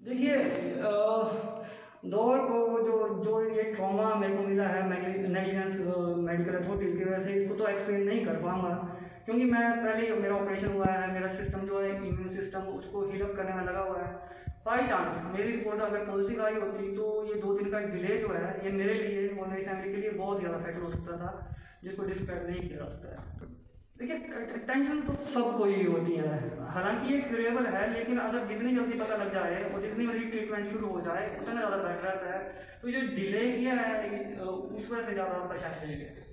देखिए दौर को जो जो ये ट्रॉमा मेरे को मिला है नेगलिजेंस मेडिकल अथॉरिटीज़ की वजह से, इसको तो एक्सप्लेन नहीं कर पाऊंगा, क्योंकि मैं पहले मेरा ऑपरेशन हुआ है, मेरा सिस्टम जो है इम्यून सिस्टम उसको हील अप करने में लगा हुआ है। बाई चांस मेरी रिपोर्ट अगर पॉजिटिव आई होती तो ये 2 दिन का डिले जो है ये मेरे लिए और मेरी फैमिली के लिए बहुत ज़्यादा फैक्टर हो सकता था, जिसको डिस्क्राइब नहीं किया जा सकता है। देखिए टेंशन तो सबको ही होती है, हालांकि ये क्यूरेबल है, लेकिन अगर जितनी जल्दी पता लग जाए और जितनी जल्दी ट्रीटमेंट शुरू हो जाए उतना ज़्यादा बेटर रहता है। तो जो डिले किया है उस वजह से ज़्यादा परेशानी नहीं है।